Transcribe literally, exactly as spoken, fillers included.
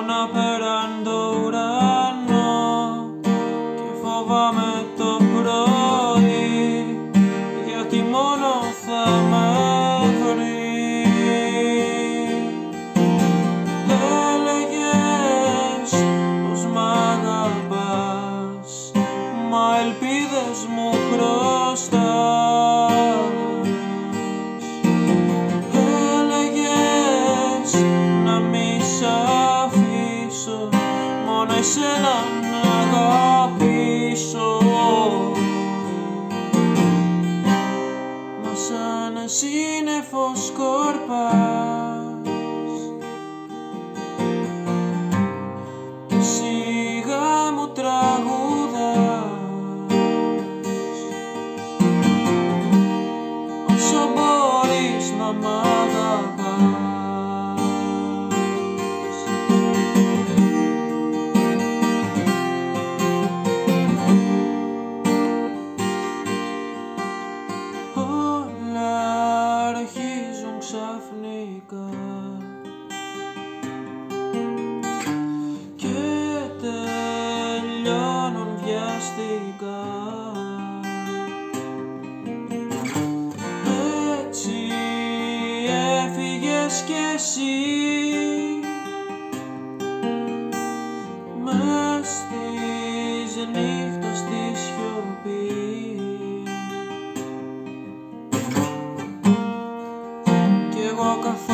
χειμώνα πέραν το ουρανό και φοβάμαι το πρωί, γιατί μόνο θα με βρει. Έλεγες πως μ' αγαπάς, μα ελπίδες μου χρωστάς. Έλεγες να μη σ' αφήσω, μόνο εσένα να αγαπήσω, μα σαν σύννεφο σκορπάς και σιγά μου τραγουδάς. Όσο μπορείς να μ' αγαπάς. Όλα αρχίζουν ξαφνικά και τελειώνουν βιαστικά. Έτσι έφυγες κι εσύ μες στις νύχτες στη σιωπή. Κι εγώ καθόλου